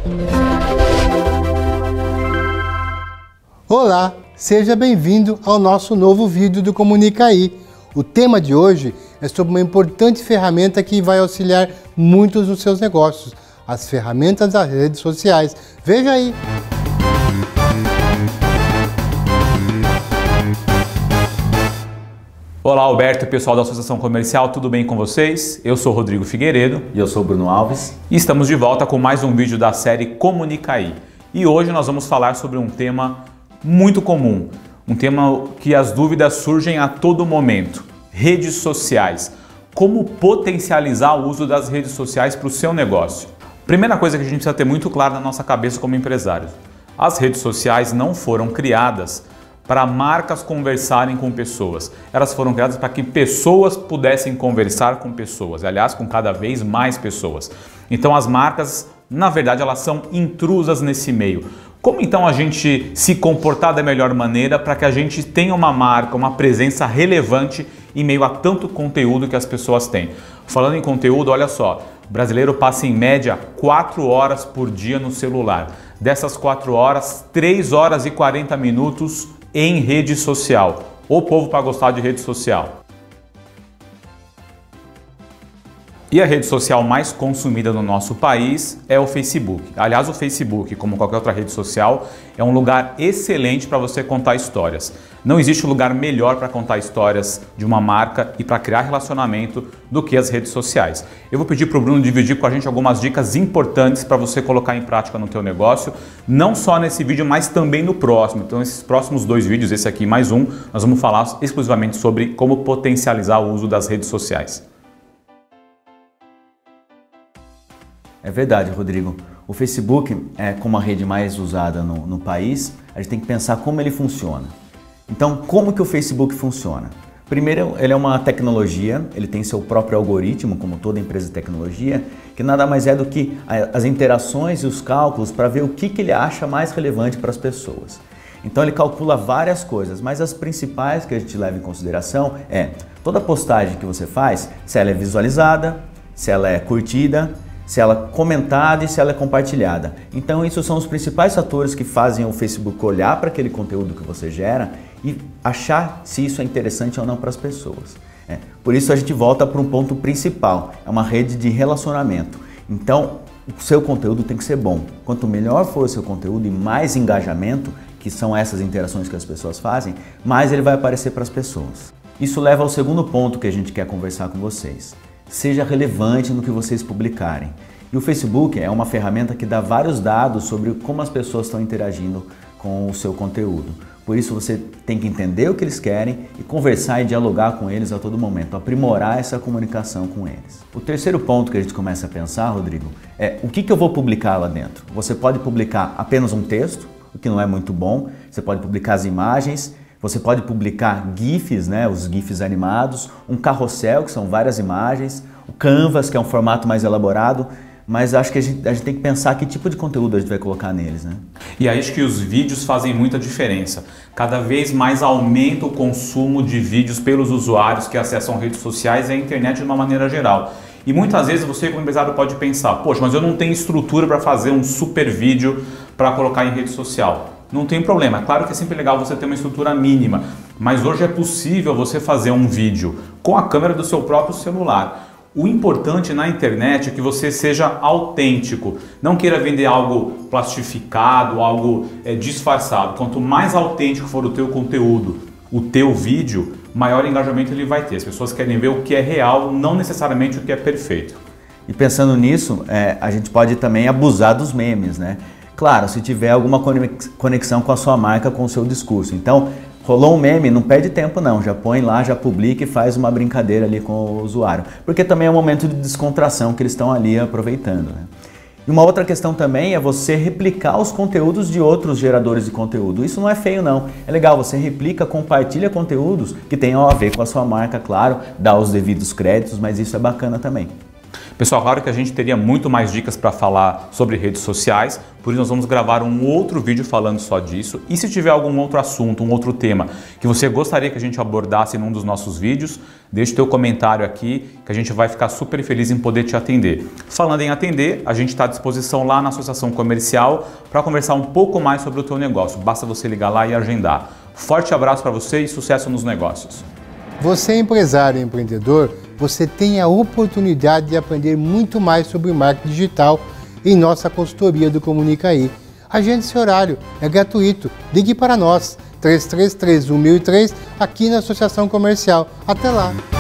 Olá, seja bem-vindo ao nosso novo vídeo do Comunica Aí. O tema de hoje é sobre uma importante ferramenta que vai auxiliar muitos nos seus negócios, as ferramentas das redes sociais. Veja aí! Olá, Alberto e pessoal da Associação Comercial, tudo bem com vocês? Eu sou Rodrigo Figueiredo. E eu sou Bruno Alves. E estamos de volta com mais um vídeo da série Comunica Aí. E hoje nós vamos falar sobre um tema muito comum, um tema que as dúvidas surgem a todo momento: redes sociais. Como potencializar o uso das redes sociais para o seu negócio? Primeira coisa que a gente precisa ter muito claro na nossa cabeça como empresários: as redes sociais não foram criadas para marcas conversarem com pessoas. Elas foram criadas para que pessoas pudessem conversar com pessoas, aliás, com cada vez mais pessoas. Então as marcas, na verdade, elas são intrusas nesse meio. Como então a gente se comportar da melhor maneira para que a gente tenha uma marca, uma presença relevante em meio a tanto conteúdo que as pessoas têm? Falando em conteúdo, olha só, o brasileiro passa em média 4 horas por dia no celular. Dessas 4 horas, 3 horas e 40 minutos em rede social. O povo para gostar de rede social. E a rede social mais consumida no nosso país é o Facebook. Aliás, o Facebook, como qualquer outra rede social, é um lugar excelente para você contar histórias. Não existe lugar melhor para contar histórias de uma marca e para criar relacionamento do que as redes sociais. Eu vou pedir para o Bruno dividir com a gente algumas dicas importantes para você colocar em prática no teu negócio, não só nesse vídeo, mas também no próximo. Então, esses próximos 2 vídeos, esse aqui mais um, nós vamos falar exclusivamente sobre como potencializar o uso das redes sociais. É verdade, Rodrigo. O Facebook é como a rede mais usada no país. A gente tem que pensar como ele funciona. Então, como que o Facebook funciona? Primeiro, ele é uma tecnologia, ele tem seu próprio algoritmo, como toda empresa de tecnologia, que nada mais é do que as interações e os cálculos para ver o que ele acha mais relevante para as pessoas. Então, ele calcula várias coisas, mas as principais que a gente leva em consideração é toda postagem que você faz, se ela é visualizada, se ela é curtida, se ela é comentada e se ela é compartilhada. Então, esses são os principais fatores que fazem o Facebook olhar para aquele conteúdo que você gera e achar se isso é interessante ou não para as pessoas. Por isso, a gente volta para um ponto principal, é uma rede de relacionamento. Então, o seu conteúdo tem que ser bom. Quanto melhor for o seu conteúdo e mais engajamento, que são essas interações que as pessoas fazem, mais ele vai aparecer para as pessoas. Isso leva ao segundo ponto que a gente quer conversar com vocês. Seja relevante no que vocês publicarem. E o Facebook é uma ferramenta que dá vários dados sobre como as pessoas estão interagindo com o seu conteúdo. Por isso você tem que entender o que eles querem e conversar e dialogar com eles a todo momento, aprimorar essa comunicação com eles. O terceiro ponto que a gente começa a pensar, Rodrigo, é o que eu vou publicar lá dentro. Você pode publicar apenas um texto, o que não é muito bom. Você pode publicar as imagens. Você pode publicar GIFs, os GIFs animados, um carrossel, que são várias imagens, o Canvas, que é um formato mais elaborado, mas acho que a gente tem que pensar que tipo de conteúdo a gente vai colocar neles, E aí acho que os vídeos fazem muita diferença. Cada vez mais aumenta o consumo de vídeos pelos usuários que acessam redes sociais e a internet de uma maneira geral. E muitas vezes você como empresário pode pensar, poxa, mas eu não tenho estrutura para fazer um super vídeo para colocar em rede social. Não tem problema, é claro que é sempre legal você ter uma estrutura mínima, mas hoje é possível você fazer um vídeo com a câmera do seu próprio celular. O importante na internet é que você seja autêntico, não queira vender algo plastificado, algo disfarçado. Quanto mais autêntico for o teu conteúdo, o teu vídeo, maior engajamento ele vai ter. As pessoas querem ver o que é real, não necessariamente o que é perfeito. E pensando nisso, a gente pode também abusar dos memes, Claro, se tiver alguma conexão com a sua marca, com o seu discurso. Então, rolou um meme, não perde tempo não, já põe lá, já publica e faz uma brincadeira ali com o usuário. Porque também é um momento de descontração que eles estão ali aproveitando. E uma outra questão também é você replicar os conteúdos de outros geradores de conteúdo. Isso não é feio não, é legal, você replica, compartilha conteúdos que tenham a ver com a sua marca, claro, dá os devidos créditos, mas isso é bacana também. Pessoal, claro que a gente teria muito mais dicas para falar sobre redes sociais, por isso nós vamos gravar um outro vídeo falando só disso. E se tiver algum outro assunto, um outro tema que você gostaria que a gente abordasse em um dos nossos vídeos, deixe o teu comentário aqui que a gente vai ficar super feliz em poder te atender. Falando em atender, a gente está à disposição lá na Associação Comercial para conversar um pouco mais sobre o teu negócio. Basta você ligar lá e agendar. Forte abraço para você e sucesso nos negócios. Você é empresário e empreendedor, você tem a oportunidade de aprender muito mais sobre marketing digital em nossa consultoria do Comunica Aí. Agende seu horário, é gratuito. Ligue para nós, 3331 1003, aqui na Associação Comercial. Até lá!